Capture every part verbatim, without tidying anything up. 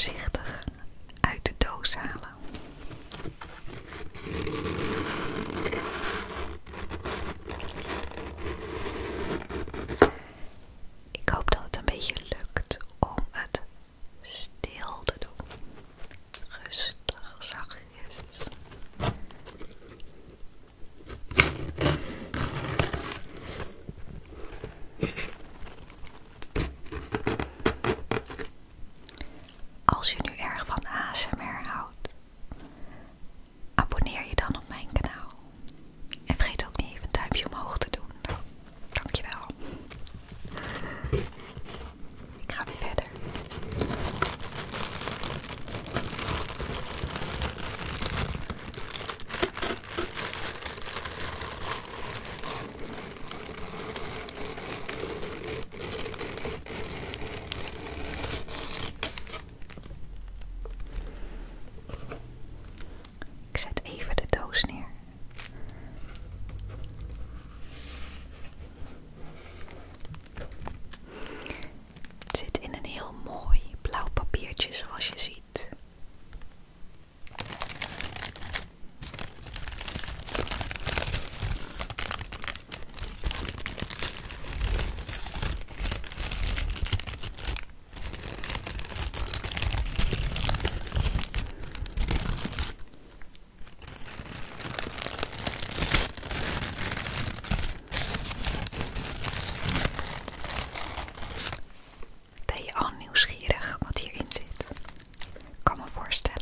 voorzichtig uit de doos halen. Ik hoop dat het een beetje lukt om het stil te doen. Rustig, zachtjes. Als je nu erg van A S M R houdt, abonneer je dan op mijn kanaal. En vergeet ook niet even een duimpje omhoog te doen. Dankjewel. Ik ga weer verder. Ik zet even de doos neer. Het zit in een heel mooi blauw papiertje zoals je ziet. Ben je al nieuwsgierig wat hierin zit? Ik kan me voorstellen.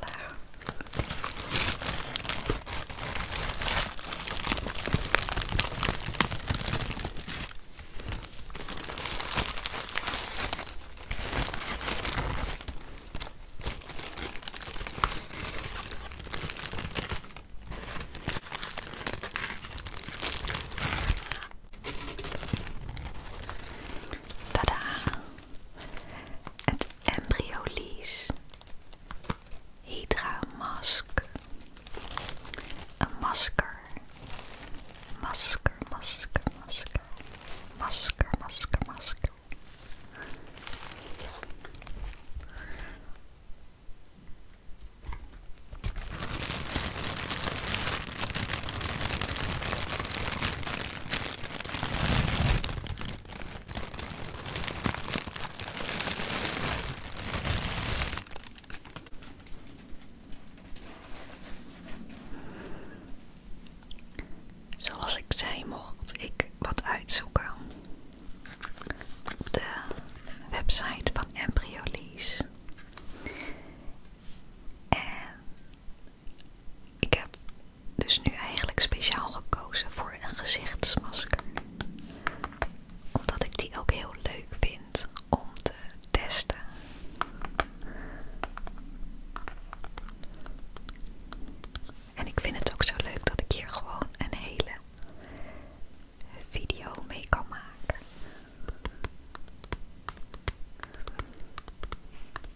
Tada! Het Embryolisse Hydra Mask. Een masker. Masker, masker, masker. Masker, masker, masker. Zoals ik zei, mocht ik wat uitzoeken op de website van Embryolisse. En ik heb dus nu eigenlijk speciaal gekozen voor een gezichtsmasker. Omdat ik die ook heel leuk vind om te testen. En ik vind het ook zo leuk dat ik hier gewoon een hele video mee kan maken.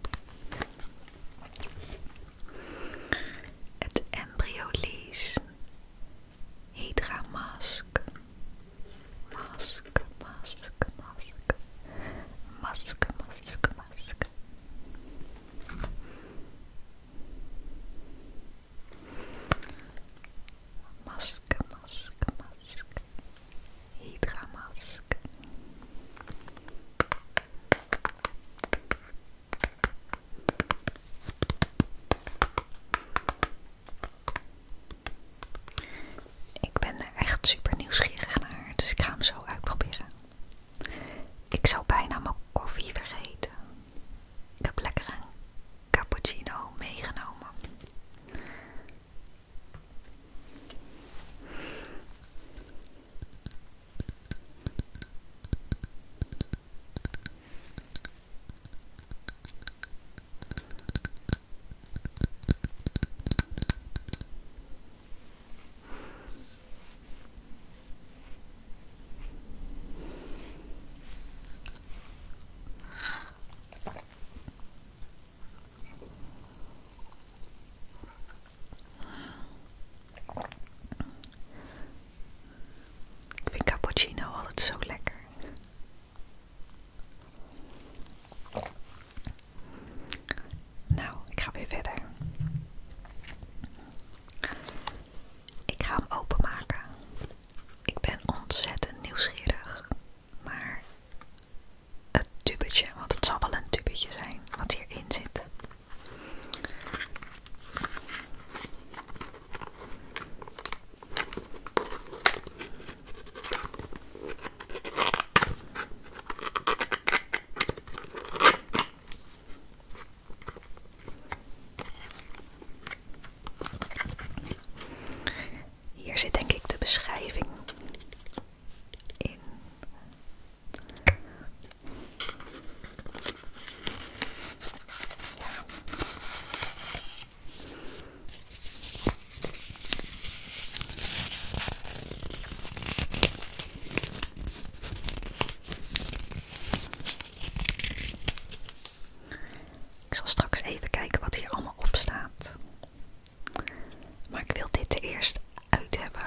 zal straks even kijken wat hier allemaal op staat. Maar ik wil dit er eerst uit hebben.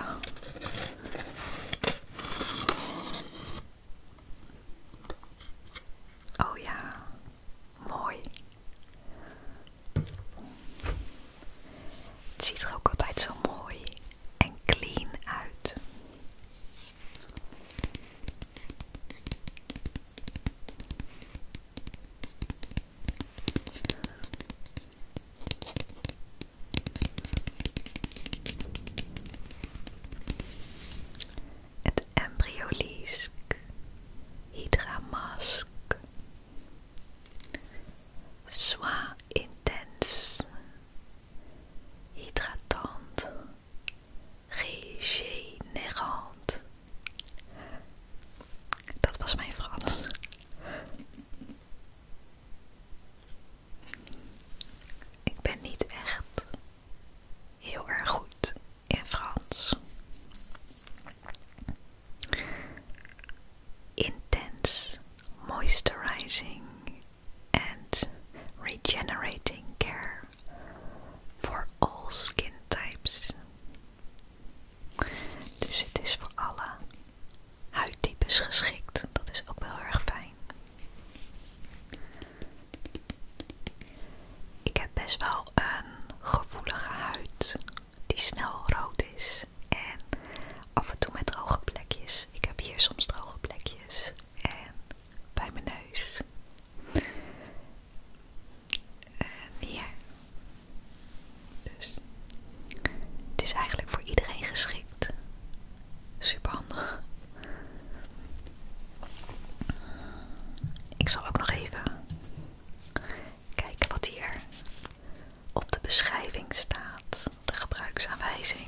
Oh ja, mooi. Het ziet er ook altijd zo mooi en clean uit. Het Embryolisk Hydra Mask Soin Intense Hydratant Régénérant. Dat was mijn Frans. Ik ben niet echt heel erg goed in Frans. Intense moisturizing and regenerating care for all skin types. Dus het is voor alle huidtypes geschikt. Dat is ook wel erg fijn. Ik heb best wel een gevoelige huid die snel rood is en af en toe met droge plekjes. Ik heb hier soms droge plekjes en bij mijn neus en hier. Dus het is eigenlijk voor iedereen geschikt. Super handig. Ik zal ook nog even kijken wat hier op de beschrijving staat. De gebruiksaanwijzing.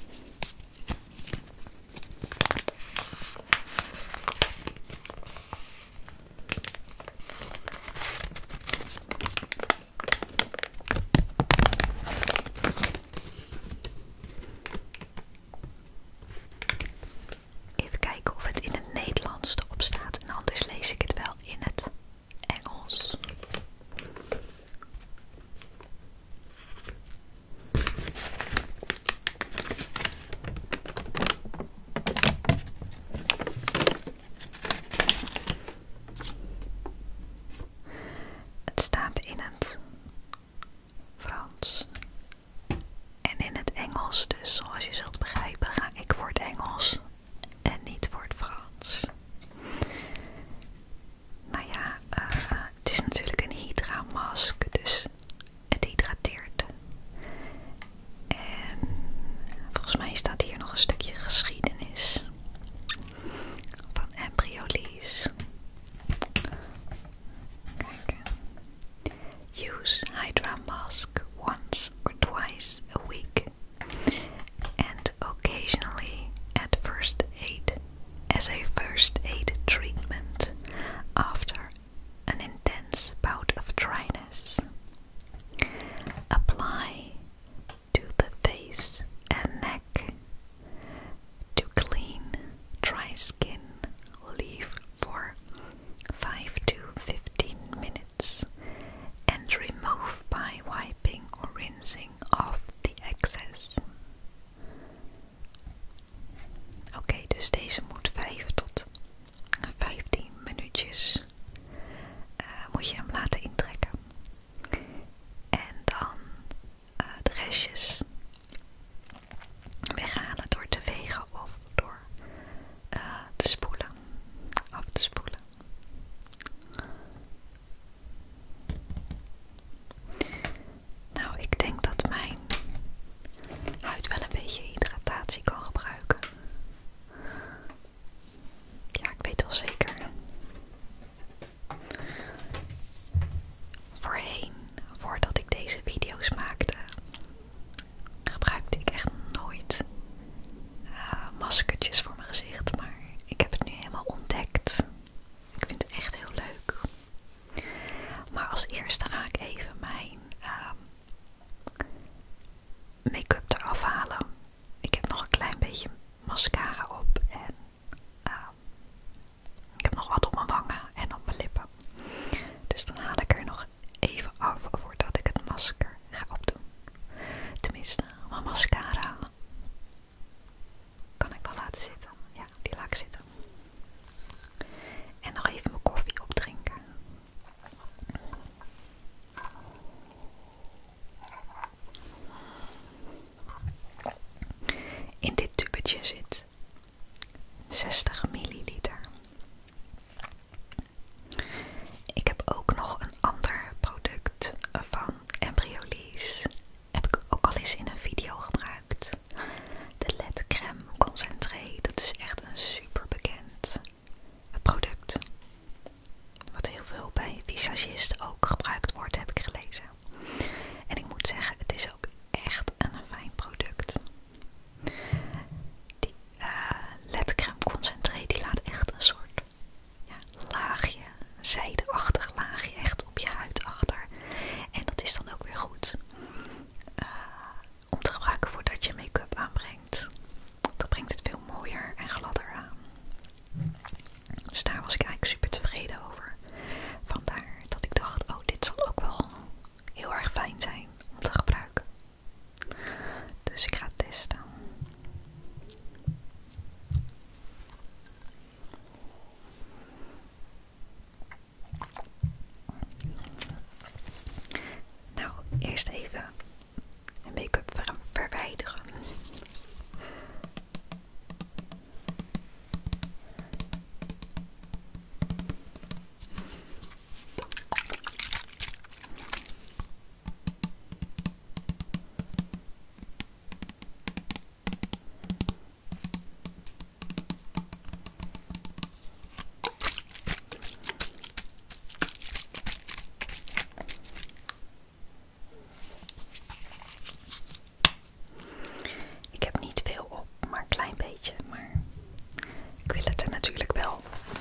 Even kijken of het in het Nederlands erop staat en anders lees ik het wel in het Engels. Het staat in het Frans en in het Engels, dus zoals je zult begrijpen ga ik voor het Engels en niet voor het Frans. Nou ja, uh, het is natuurlijk een Hydra mask, dus het hydrateert. En volgens mij staat hier nog een stukje geschiedenis van Embryolies. Kijk. Use Hydra mask once or twice a week and occasionally at first aid as a first aid treatment after an intense bout of dryness. Apply to the face and neck to clean dry skin. Leave for five to fifteen minutes and remove by wiping or rinsing off the excess. Oké, okay, dus deze moet vijf tot vijftien minuutjes uh, moet je hem laten intrekken. En dan uh, de restjes weghalen door te vegen of door uh, te spoelen, af te spoelen. Nou, ik denk dat mijn huid wel een beetje hydratatie kan gebruiken. Ja, ik weet wel zeker. visagist ook gebruikt wordt, heb ik gelezen. En ik moet zeggen, het is ook echt een fijn product. Die uh, ledcrème concentré, die laat echt een soort ja, laagje, een zijdeachtig laagje echt op je huid achter. En dat is dan ook weer goed uh, om te gebruiken voordat je make-up aanbrengt. Dat brengt het veel mooier en gladder aan. Dus daar was ik eigenlijk super tevreden over. Vandaar dat ik dacht, oh, dit zal ook wel heel erg fijn zijn om te gebruiken. Dus ik ga het testen. Nou, eerst even make-up ver verwijderen. Ik heb niet veel op, maar een klein beetje. Maar ik wil het er natuurlijk wel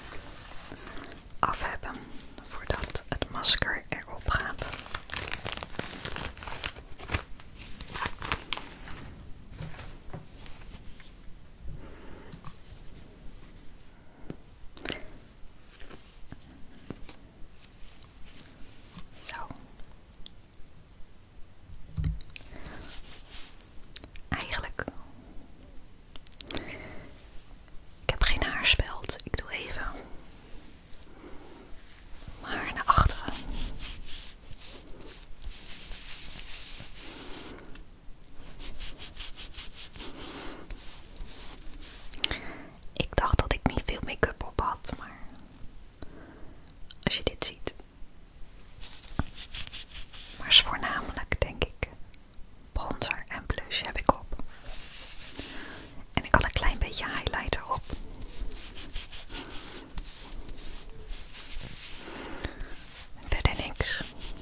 af hebben voordat het masker erop gaat. Zo. Eigenlijk. Ik heb geen haarspeld. Ik doe even mijn haar naar achteren. Ik dacht dat ik niet veel make-up op had, maar als je dit ziet. Maar is voornamelijk, denk ik, bronzer en blush heb ik op. En ik had een klein beetje highlighter op. Verder niks.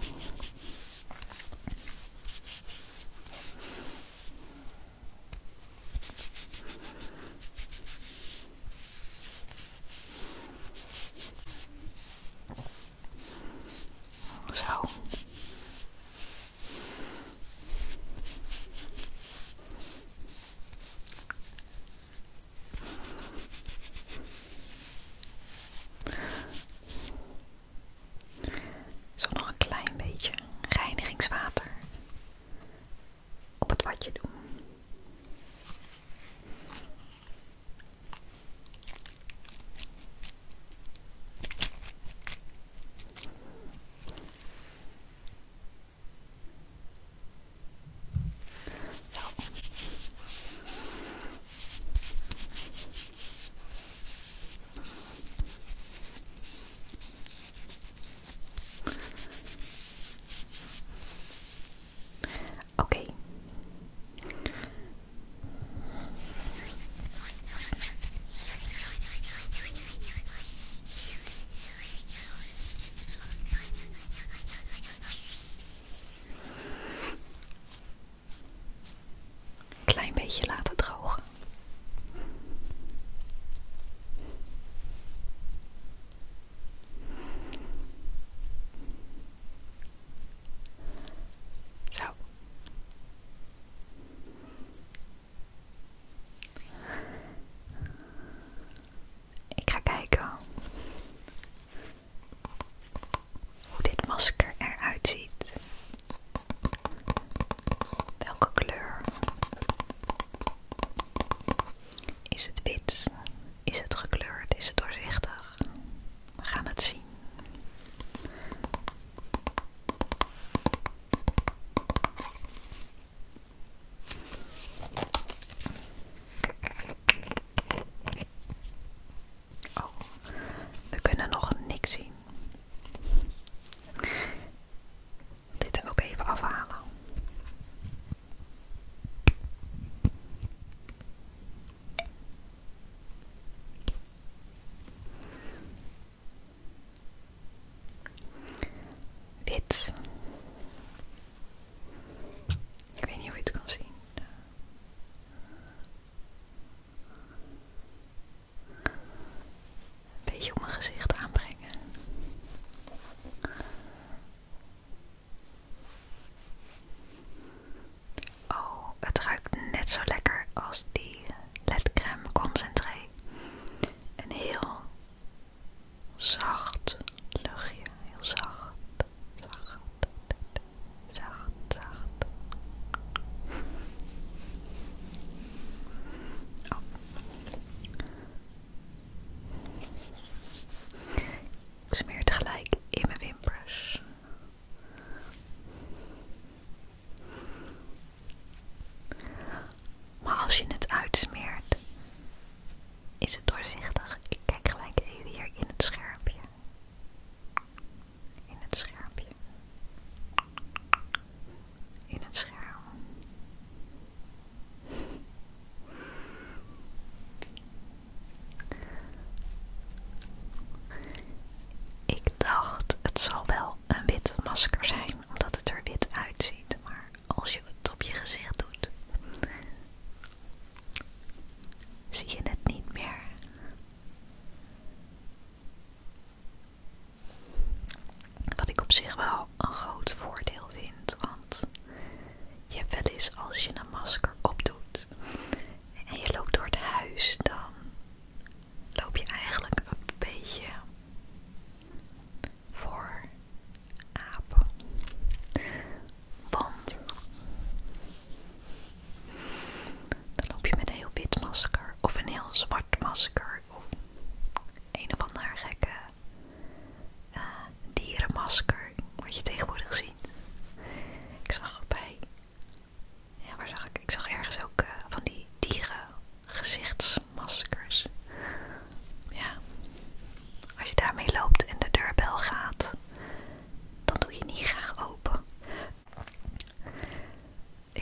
Zo. Zo nog een klein beetje reinigingswater op het watje doen. Oké. Klein beetje laten drogen. Zo. Ik ga kijken hoe dit masker eruit ziet. Welke kleur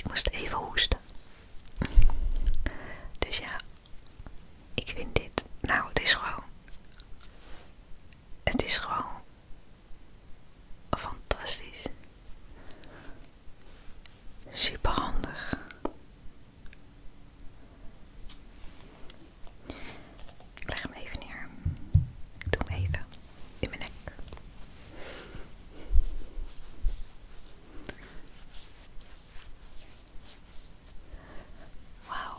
moest even hoesten. Dus ja, ik vind dit, nou het is gewoon, het is gewoon fantastisch. Super handig. Ik leg hem even neer. Ik doe hem even in mijn nek. Wauw.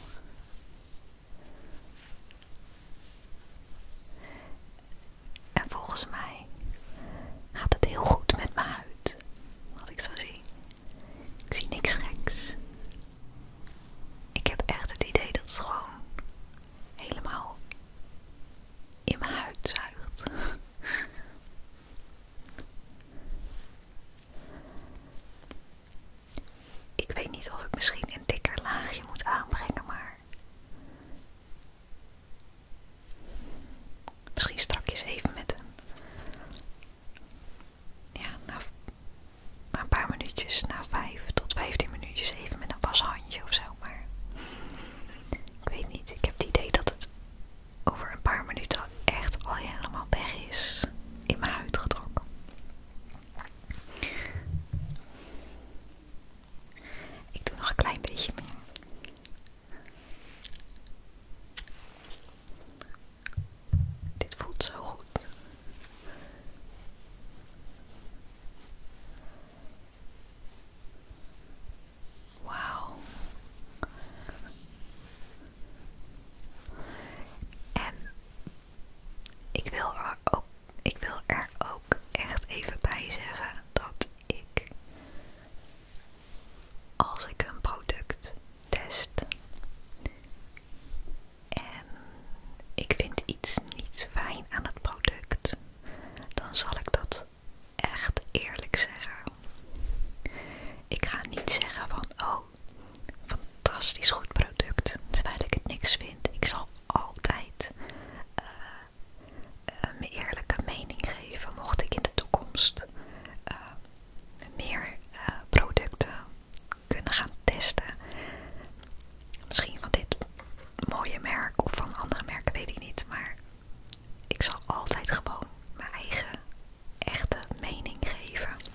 En volgens mij gaat het heel goed met mijn huid. Wat ik zo zie. Ik zie niks geks. Ik heb echt het idee dat het gewoon helemaal in mijn huid zuigt. Ik weet niet of ik misschien een dikker laagje moet aanbrengen, maar misschien strakjes even met een, ja, na, na een paar minuutjes, na vijf tot vijftien minuutjes even met een washandje of zo, maar ik weet niet. Ik heb het idee dat het over een paar minuten echt al helemaal weg is, in mijn huid getrokken. Ik doe nog een klein beetje meer. Dit voelt zo goed. Wauw. En ik wil er ook, ik wil er ook echt even bij zeggen dat ik, als ik een product test en ik vind iets niet fijn aan het product, dan zal ik dat echt eerlijk zeggen. Ik ga niet zeggen van, oh, fantastisch goed product, terwijl ik het niks vind. Ik zal altijd uh, uh, mijn eerlijke mening geven, mocht ik in de toekomst uh, meer uh, producten kunnen gaan testen. Misschien van dit mooie merk of van andere merken, weet ik niet. Maar ik zal altijd gewoon mijn eigen echte mening geven.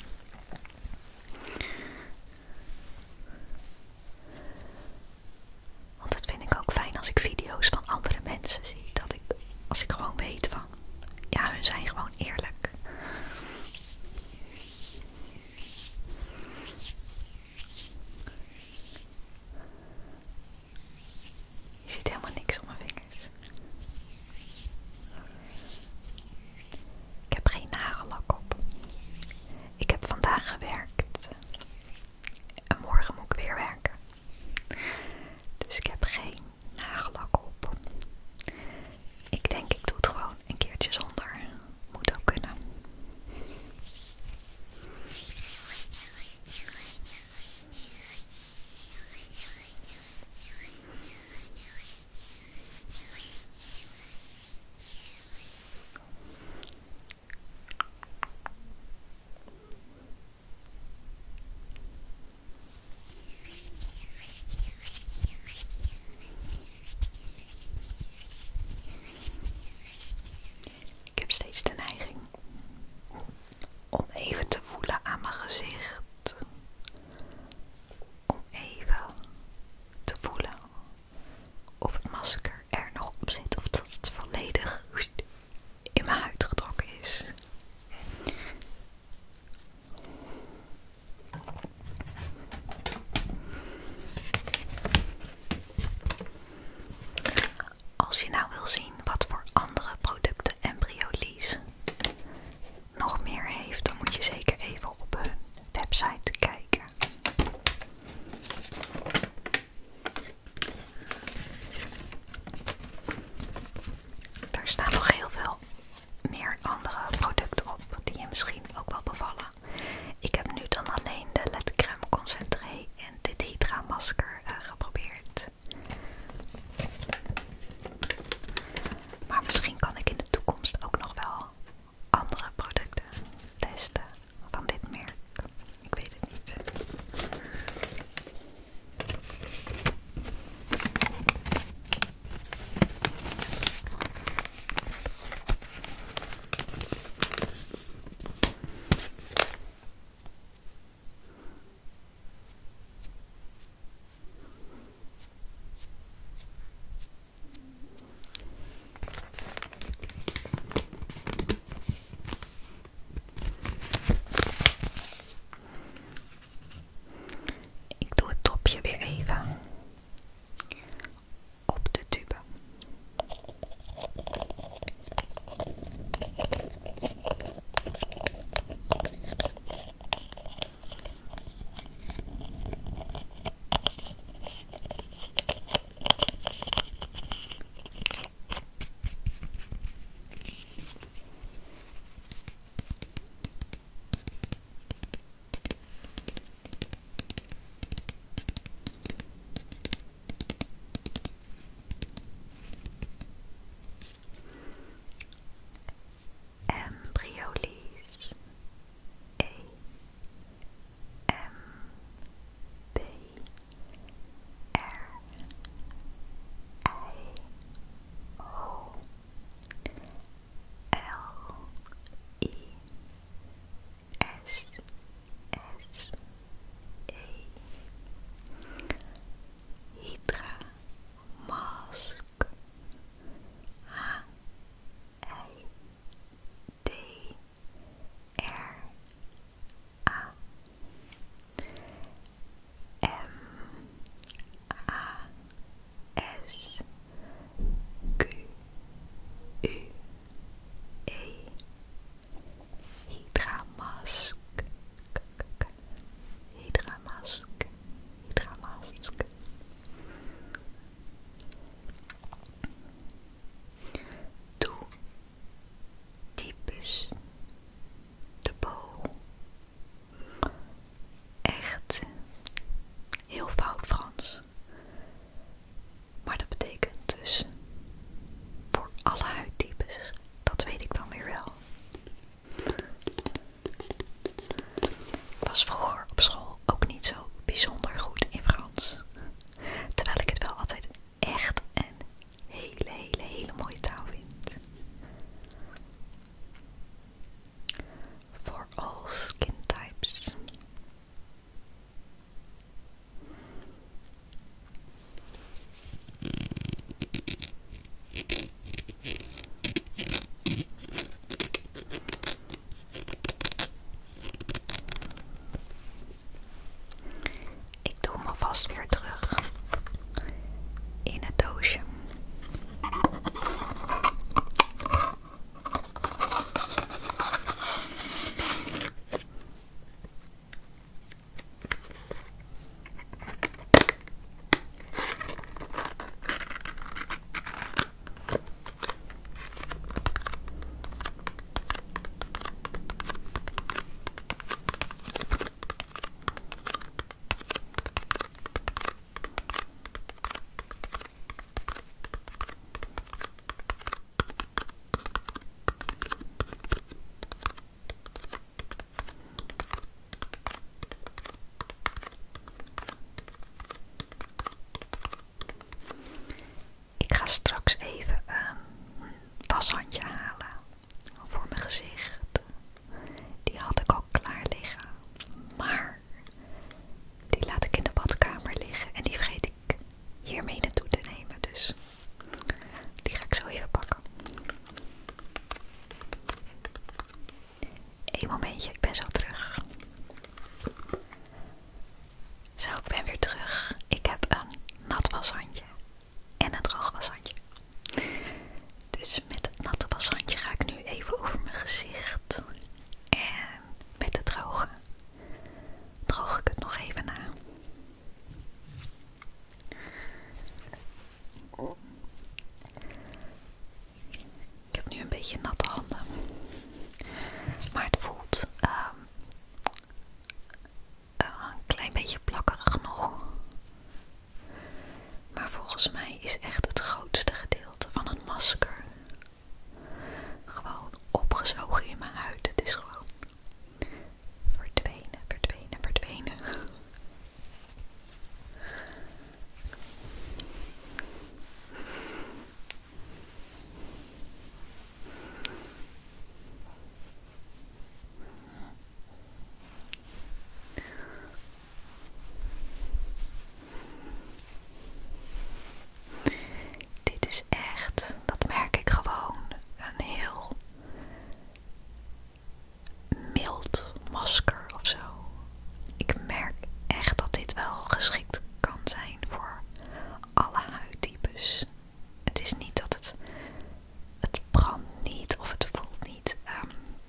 masker of zo. Ik merk echt dat dit wel geschikt kan zijn voor alle huidtypes. Het is niet dat het, het brandt niet of het voelt niet, um,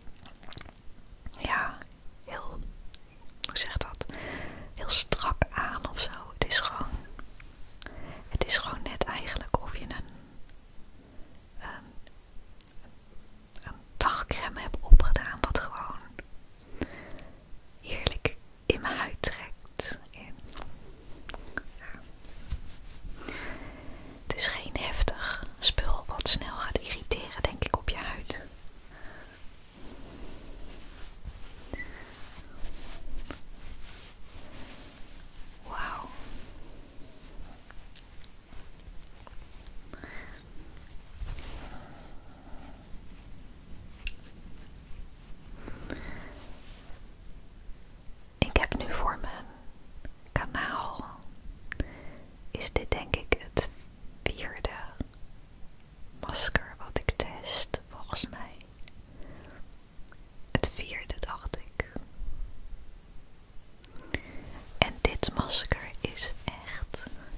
ja, heel, hoe zeg dat, heel strak aan of zo. Het is gewoon, het is gewoon net eigenlijk of je een, een, een dagcrème hebt opgedaan wat gewoon heerlijk in mijn huid trekt. En, ja. Het is geen heftig spul wat snel gaat irriteren, denk ik, op je huid. Wauw. Ik heb nu voor mijn kanaal, is dit denk ik het vierde masker wat ik test, volgens mij. Het vierde, dacht ik. En dit masker is echt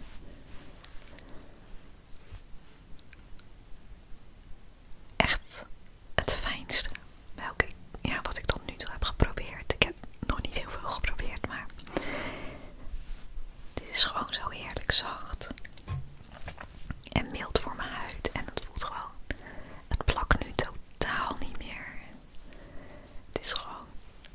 echt het fijnste welke, ja, wat ik tot nu toe heb geprobeerd. Ik heb nog niet heel veel geprobeerd, maar dit is gewoon zo heerlijk zacht en mild voor mijn huid. En het voelt gewoon, het plakt nu totaal niet meer. Het is gewoon,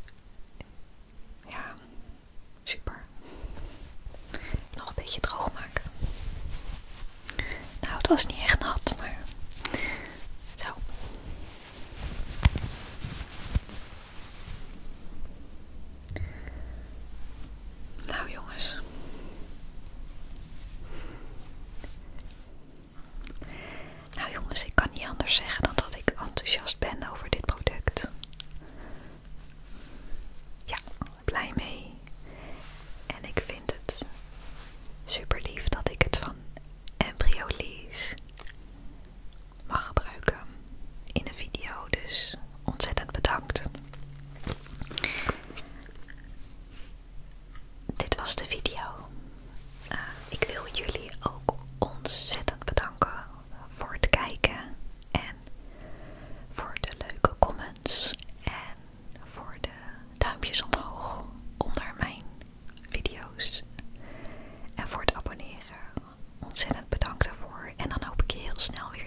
ja, super. Nog een beetje droog maken. Nou, het was niet echt nat, maar zo. Nou jongens. Nou jongens, ik kan niet anders zeggen dan dat ik enthousiast ben over dit product. Ja, blij mee. En ik vind het super lief dat ik het van Embryolisse mag gebruiken in een video. Dus ontzettend bedankt. Dit was de video. Uh, ik wil jullie ook ontzettend bedanken voor het kijken en voor de leuke comments en voor de duimpjes omhoog onder mijn video's en voor het abonneren. Ontzettend bedankt daarvoor en dan hoop ik je heel snel weer